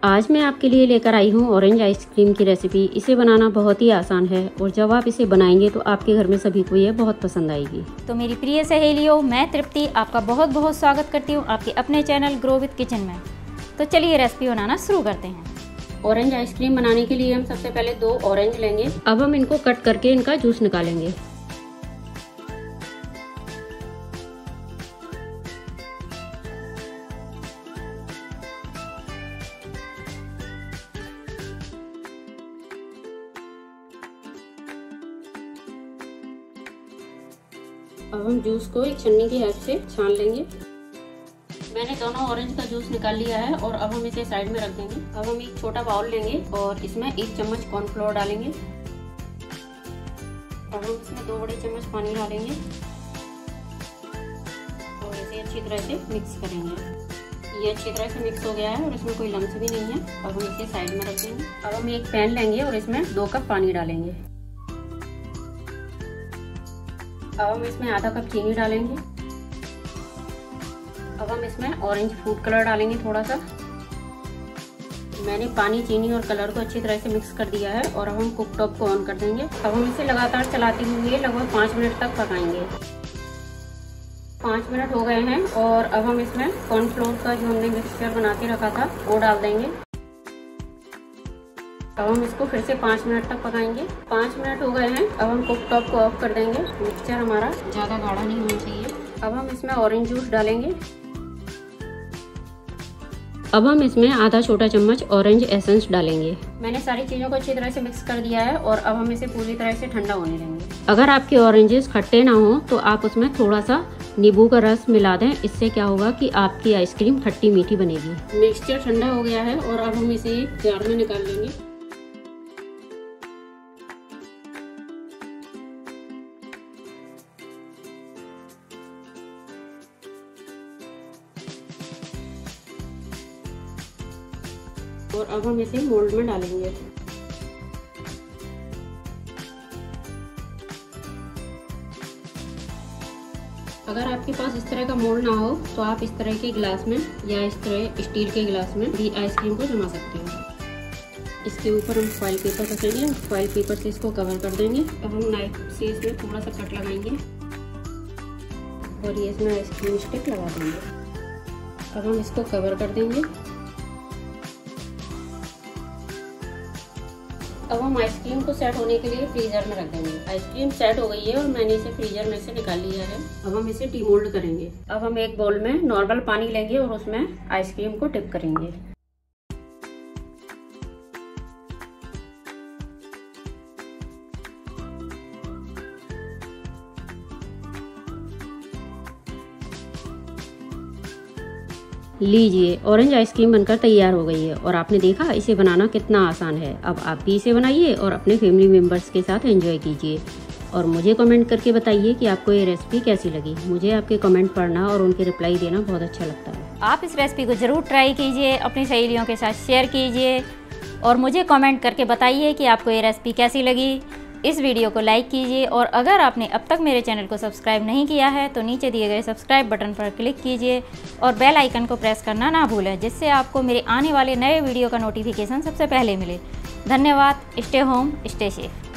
आज मैं आपके लिए लेकर आई हूँ ऑरेंज आइसक्रीम की रेसिपी। इसे बनाना बहुत ही आसान है और जब आप इसे बनाएंगे तो आपके घर में सभी को ये बहुत पसंद आएगी। तो मेरी प्रिय सहेलियों, मैं तृप्ति आपका बहुत बहुत स्वागत करती हूँ आपके अपने चैनल ग्रो विद किचन में। तो चलिए रेसिपी बनाना शुरू करते हैं। ऑरेंज आइसक्रीम बनाने के लिए हम सबसे पहले 2 ऑरेंज लेंगे। अब हम इनको कट करके इनका जूस निकालेंगे। अब हम जूस को एक छन्नी की हेल्प से छान लेंगे। मैंने दोनों ऑरेंज का जूस निकाल लिया है और अब हम इसे साइड में रख देंगे। अब हम एक छोटा बाउल लेंगे और इसमें 1 चम्मच कॉर्नफ्लोर डालेंगे। अब हम इसमें 2 बड़े चम्मच पानी डालेंगे और इसे अच्छी तरह से मिक्स करेंगे। ये अच्छी तरह से मिक्स हो गया है और इसमें कोई लम्स भी नहीं है। अब हम इसे साइड में रख देंगे। अब हम एक पैन लेंगे और इसमें 2 कप पानी डालेंगे। अब हम इसमें आधा कप चीनी डालेंगे। अब हम इसमें ऑरेंज फूड कलर डालेंगे थोड़ा सा। मैंने पानी, चीनी और कलर को अच्छी तरह से मिक्स कर दिया है और अब हम कुक टॉप को ऑन कर देंगे। अब हम इसे लगातार चलाते हुए लगभग 5 मिनट तक पकाएंगे। 5 मिनट हो गए हैं और अब हम इसमें कॉर्नफ्लोर का जो हमने मिक्सचर बना के रखा था वो डाल देंगे। अब हम इसको फिर से 5 मिनट तक पकाएंगे। 5 मिनट हो गए हैं। अब हम कुक टॉप को ऑफ कर देंगे। मिक्सचर हमारा ज़्यादा गाढ़ा नहीं होना चाहिए। अब हम इसमें ऑरेंज जूस डालेंगे। अब हम इसमें आधा छोटा चम्मच ऑरेंज एसेंस डालेंगे। मैंने सारी चीज़ों को अच्छी तरह से मिक्स कर दिया है और अब हम इसे पूरी तरह से ठंडा होने देंगे। अगर आपके ऑरेंजेस खट्टे ना हो तो आप उसमें थोड़ा सा नींबू का रस मिला दें। इससे क्या होगा कि आपकी आइसक्रीम खट्टी मीठी बनेगी। मिक्सचर ठंडा हो गया है और अब हम इसे जार में निकाल लेंगे। और अब हम इसे मोल्ड में डालेंगे। अगर आपके पास इस तरह का मोल्ड ना हो तो आप इस तरह के गिलास में या इस तरह स्टील के गिलास में भी आइसक्रीम को जमा सकते हो। इसके ऊपर हम फॉइल पेपर रखेंगे। फॉइल पेपर से इसको कवर कर देंगे। अब हम नाइफ से इसमें थोड़ा सा कट लगाएंगे और ये इसमें आइसक्रीम स्टिक लगा देंगे। अब हम इसको कवर कर देंगे। अब हम आइसक्रीम को सेट होने के लिए फ्रीजर में रख देंगे। आइसक्रीम सेट हो गई है और मैंने इसे फ्रीजर में से निकाल लिया है। अब हम इसे डीमोल्ड करेंगे। अब हम एक बाउल में नॉर्मल पानी लेंगे और उसमें आइसक्रीम को डिप करेंगे। लीजिए, ऑरेंज आइसक्रीम बनकर तैयार हो गई है और आपने देखा इसे बनाना कितना आसान है। अब आप भी इसे बनाइए और अपने फैमिली मेम्बर्स के साथ एंजॉय कीजिए और मुझे कमेंट करके बताइए कि आपको ये रेसिपी कैसी लगी। मुझे आपके कमेंट पढ़ना और उनके रिप्लाई देना बहुत अच्छा लगता है। आप इस रेसिपी को ज़रूर ट्राई कीजिए, अपनी सहेलियों के साथ शेयर कीजिए और मुझे कमेंट करके बताइए कि आपको ये रेसिपी कैसी लगी। इस वीडियो को लाइक कीजिए और अगर आपने अब तक मेरे चैनल को सब्सक्राइब नहीं किया है तो नीचे दिए गए सब्सक्राइब बटन पर क्लिक कीजिए और बेल आइकन को प्रेस करना ना भूलें, जिससे आपको मेरे आने वाले नए वीडियो का नोटिफिकेशन सबसे पहले मिले। धन्यवाद। Stay home, stay safe.